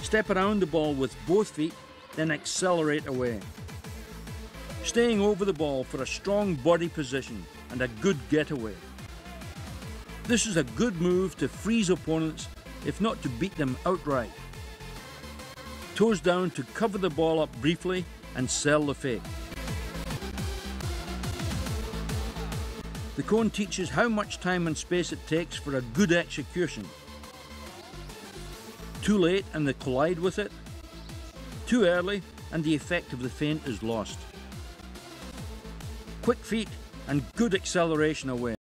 Step around the ball with both feet, then accelerate away. Staying over the ball for a strong body position and a good getaway. This is a good move to freeze opponents, if not to beat them outright. Toes down to cover the ball up briefly and sell the fake. The cone teaches how much time and space it takes for a good execution. Too late and they collide with it. Too early and the effect of the feint is lost. Quick feet and good acceleration away.